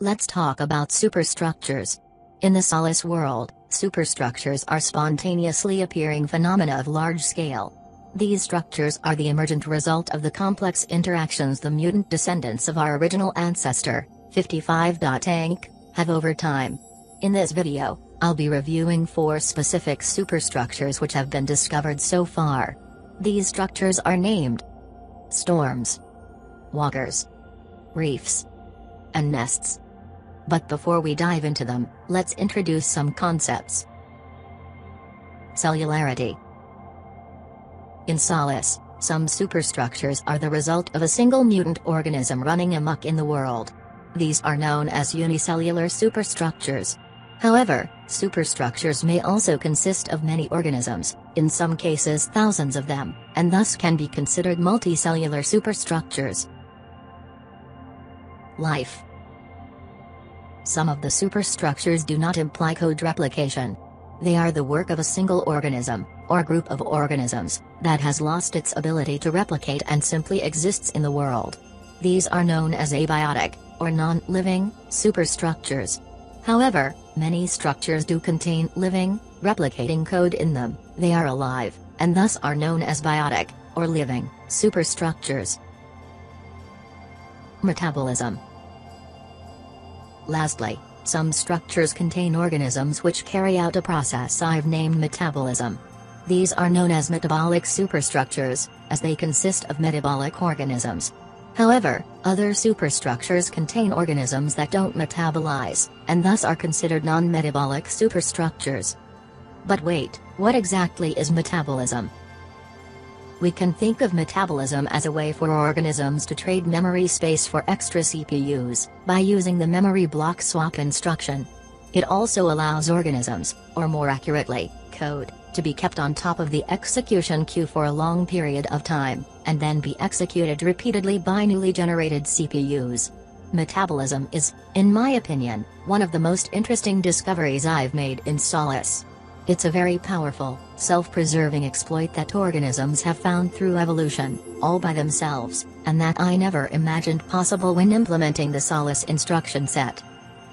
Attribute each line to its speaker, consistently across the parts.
Speaker 1: Let's talk about superstructures. In the Salis world, superstructures are spontaneously appearing phenomena of large scale. These structures are the emergent result of the complex interactions the mutant descendants of our original ancestor, 55 Inc., have over time. In this video, I'll be reviewing 4 specific superstructures which have been discovered so far. These structures are named storms, walkers, reefs, and nests. But before we dive into them, let's introduce some concepts. Cellularity. In Salis, some superstructures are the result of a single mutant organism running amok in the world. These are known as unicellular superstructures. However, superstructures may also consist of many organisms, in some cases thousands of them, and thus can be considered multicellular superstructures. Life. Some of the superstructures do not imply code replication. They are the work of a single organism, or group of organisms, that has lost its ability to replicate and simply exists in the world. These are known as abiotic, or non-living, superstructures. However, many structures do contain living, replicating code in them. They are alive, and thus are known as biotic, or living, superstructures. Metabolism. Lastly, some structures contain organisms which carry out a process I've named metabolism. These are known as metabolic superstructures, as they consist of metabolic organisms. However, other superstructures contain organisms that don't metabolize, and thus are considered non-metabolic superstructures. But wait, what exactly is metabolism? We can think of metabolism as a way for organisms to trade memory space for extra CPUs, by using the memory block swap instruction. It also allows organisms, or more accurately, code, to be kept on top of the execution queue for a long period of time, and then be executed repeatedly by newly generated CPUs. Metabolism is, in my opinion, one of the most interesting discoveries I've made in Salis. It's a very powerful, self-preserving exploit that organisms have found through evolution, all by themselves, and that I never imagined possible when implementing the Salis instruction set.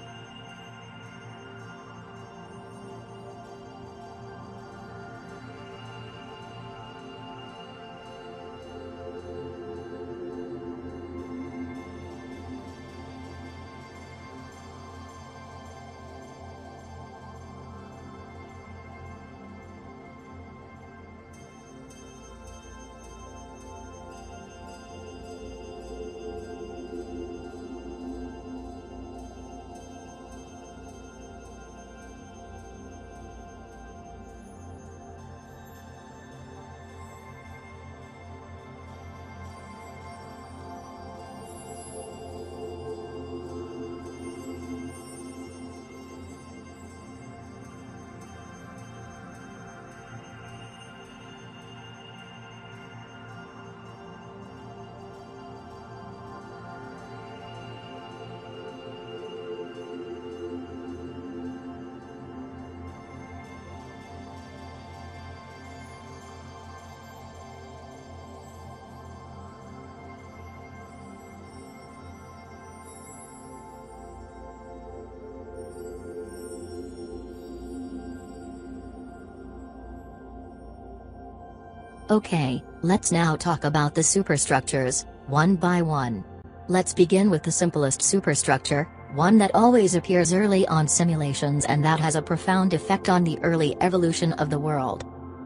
Speaker 1: Okay, let's now talk about the superstructures, one by one. Let's begin with the simplest superstructure, one that always appears early on simulations and that has a profound effect on the early evolution of the world.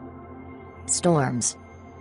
Speaker 1: Storms.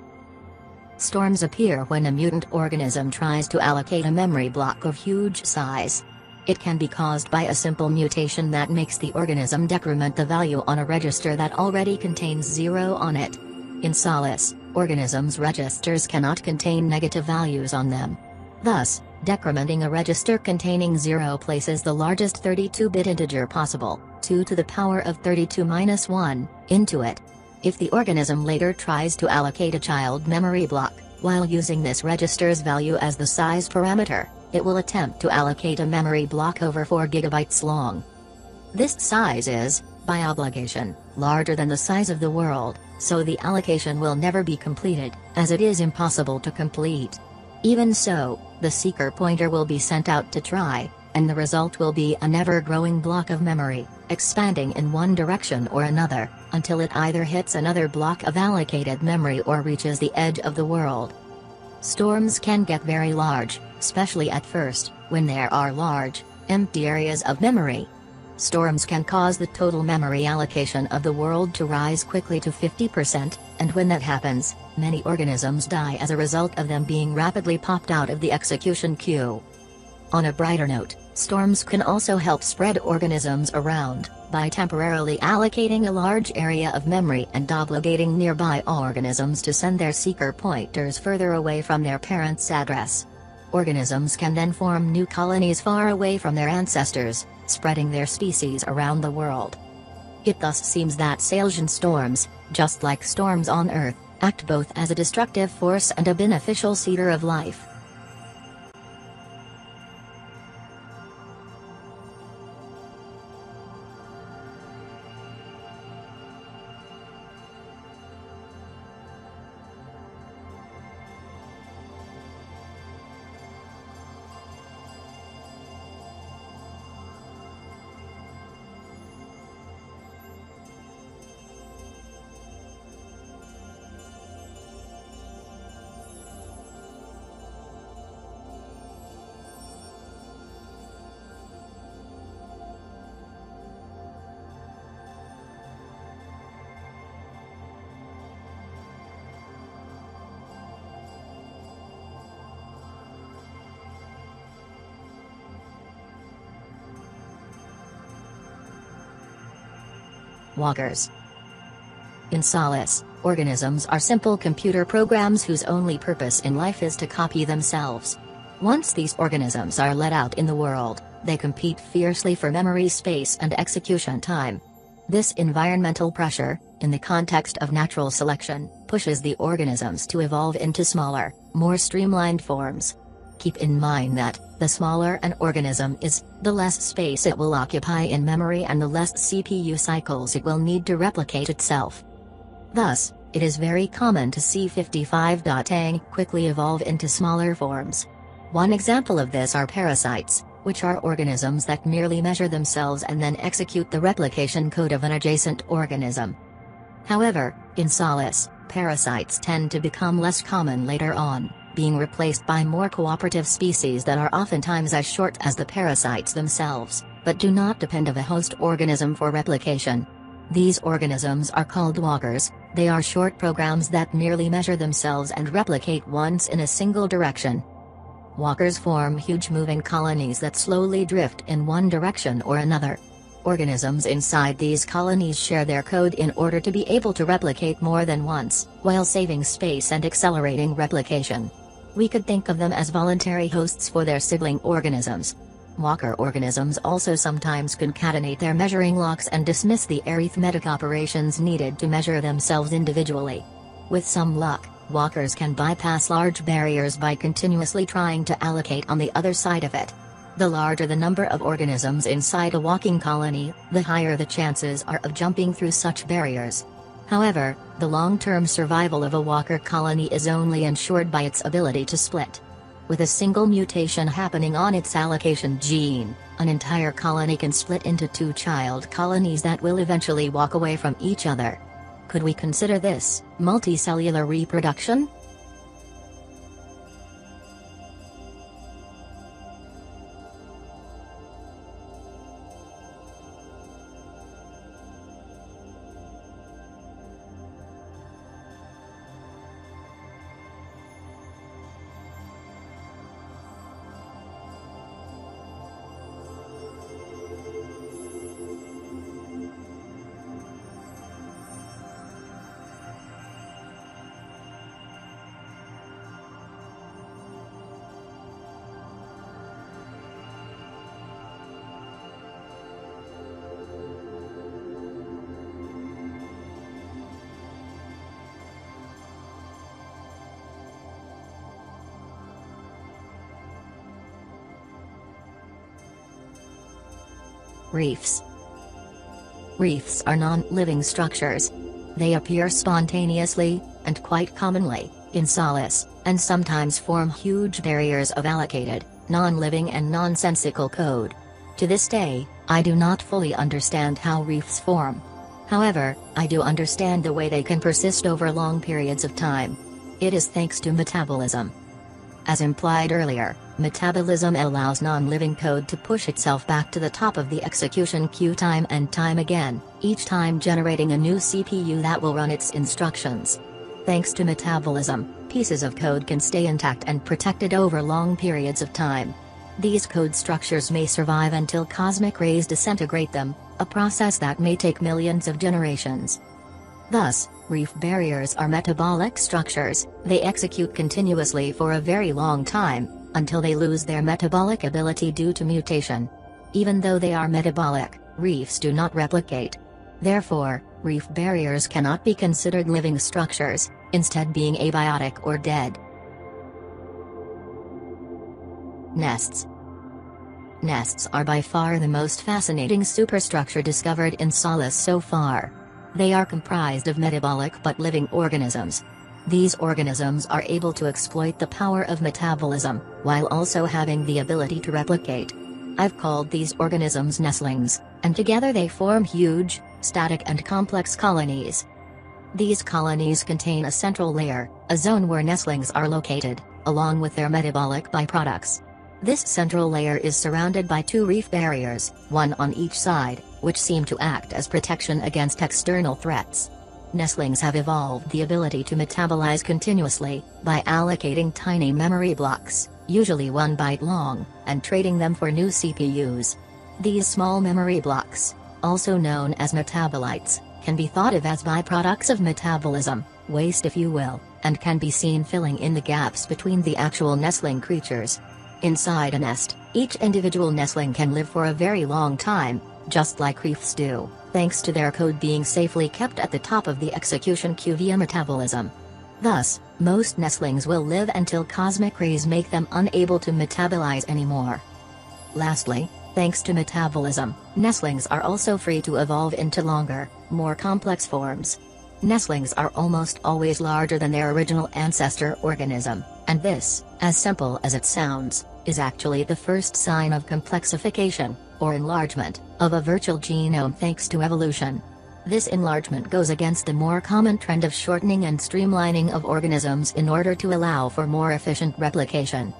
Speaker 1: Storms appear when a mutant organism tries to allocate a memory block of huge size. It can be caused by a simple mutation that makes the organism decrement the value on a register that already contains 0 on it. In Salis, organisms' registers cannot contain negative values on them. Thus, decrementing a register containing 0 places the largest 32-bit integer possible, 2 to the power of 32 minus 1, into it. If the organism later tries to allocate a child memory block, while using this register's value as the size parameter, it will attempt to allocate a memory block over 4 GB long. This size is, by obligation, larger than the size of the world, so the allocation will never be completed, as it is impossible to complete. Even so, the seeker pointer will be sent out to try, and the result will be an ever-growing block of memory, expanding in one direction or another, until it either hits another block of allocated memory or reaches the edge of the world. Storms can get very large, especially at first, when there are large, empty areas of memory. Storms can cause the total memory allocation of the world to rise quickly to 50%, and when that happens, many organisms die as a result of them being rapidly popped out of the execution queue. On a brighter note, storms can also help spread organisms around, by temporarily allocating a large area of memory and obligating nearby organisms to send their seeker pointers further away from their parents' address. Organisms can then form new colonies far away from their ancestors, spreading their species around the world. It thus seems that Salesian storms, just like storms on Earth, act both as a destructive force and a beneficial seeder of life. Walkers. In Salis, organisms are simple computer programs whose only purpose in life is to copy themselves. Once these organisms are let out in the world, they compete fiercely for memory space and execution time. This environmental pressure, in the context of natural selection, pushes the organisms to evolve into smaller, more streamlined forms. Keep in mind that, the smaller an organism is, the less space it will occupy in memory and the less CPU cycles it will need to replicate itself. Thus, it is very common to see 55-ang quickly evolve into smaller forms. One example of this are parasites, which are organisms that merely measure themselves and then execute the replication code of an adjacent organism. However, in Salis, parasites tend to become less common later on, being replaced by more cooperative species that are oftentimes as short as the parasites themselves, but do not depend on the host organism for replication. These organisms are called walkers. They are short programs that merely measure themselves and replicate once in a single direction. Walkers form huge moving colonies that slowly drift in one direction or another. Organisms inside these colonies share their code in order to be able to replicate more than once, while saving space and accelerating replication. We could think of them as voluntary hosts for their sibling organisms. Walker organisms also sometimes concatenate their measuring locks and dismiss the arithmetic operations needed to measure themselves individually. With some luck, walkers can bypass large barriers by continuously trying to allocate on the other side of it. The larger the number of organisms inside a walking colony, the higher the chances are of jumping through such barriers. However, the long-term survival of a walker colony is only ensured by its ability to split. With a single mutation happening on its allocation gene, an entire colony can split into two child colonies that will eventually walk away from each other. Could we consider this multicellular reproduction? Reefs. Reefs are non-living structures. They appear spontaneously, and quite commonly, in Salis, and sometimes form huge barriers of allocated, non-living and nonsensical code. To this day, I do not fully understand how reefs form. However, I do understand the way they can persist over long periods of time. It is thanks to metabolism. As implied earlier, metabolism allows non-living code to push itself back to the top of the execution queue time and time again, each time generating a new CPU that will run its instructions. Thanks to metabolism, pieces of code can stay intact and protected over long periods of time. These code structures may survive until cosmic rays disintegrate them, a process that may take millions of generations. Thus, reef barriers are metabolic structures. They execute continuously for a very long time, until they lose their metabolic ability due to mutation. Even though they are metabolic, reefs do not replicate. Therefore, reef barriers cannot be considered living structures, instead being abiotic or dead. Nests. Nests are by far the most fascinating superstructure discovered in Salis so far. They are comprised of metabolic but living organisms. These organisms are able to exploit the power of metabolism, while also having the ability to replicate. I've called these organisms nestlings, and together they form huge, static and complex colonies. These colonies contain a central layer, a zone where nestlings are located, along with their metabolic byproducts. This central layer is surrounded by two reef barriers, one on each side, which seem to act as protection against external threats. Nestlings have evolved the ability to metabolize continuously, by allocating tiny memory blocks, usually 1 byte long, and trading them for new CPUs. These small memory blocks, also known as metabolites, can be thought of as byproducts of metabolism, waste if you will, and can be seen filling in the gaps between the actual nestling creatures. Inside a nest, each individual nestling can live for a very long time, just like reefs do, thanks to their code being safely kept at the top of the execution queue via metabolism. Thus, most nestlings will live until cosmic rays make them unable to metabolize anymore. Lastly, thanks to metabolism, nestlings are also free to evolve into longer, more complex forms. Nestlings are almost always larger than their original ancestor organism, and this, as simple as it sounds, is actually the first sign of complexification, or enlargement, of a virtual genome thanks to evolution. This enlargement goes against the more common trend of shortening and streamlining of organisms in order to allow for more efficient replication.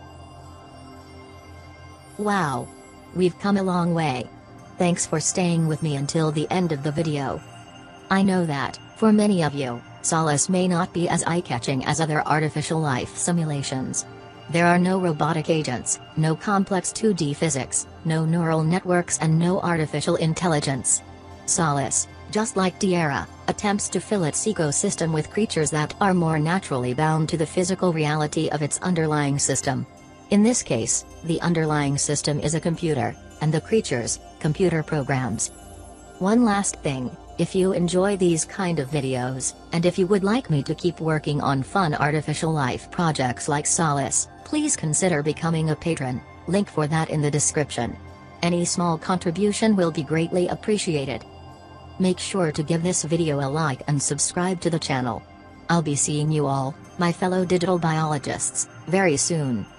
Speaker 1: Wow! We've come a long way. Thanks for staying with me until the end of the video. I know that, for many of you, Salis may not be as eye-catching as other artificial life simulations. There are no robotic agents, no complex 2D physics, no neural networks and no artificial intelligence. Salis, just like Tierra, attempts to fill its ecosystem with creatures that are more naturally bound to the physical reality of its underlying system. In this case, the underlying system is a computer, and the creatures, computer programs. One last thing. If you enjoy these kind of videos, and if you would like me to keep working on fun artificial life projects like Salis, please consider becoming a patron, link for that in the description. Any small contribution will be greatly appreciated. Make sure to give this video a like and subscribe to the channel. I'll be seeing you all, my fellow digital biologists, very soon.